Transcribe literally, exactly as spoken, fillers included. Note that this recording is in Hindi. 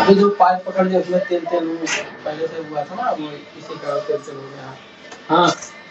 अभी जो पाइप पकड़ लिया उसमें तेल तेल वो पहले से हुआ था ना, वो इसी का तेल तेल हो गया। हाँ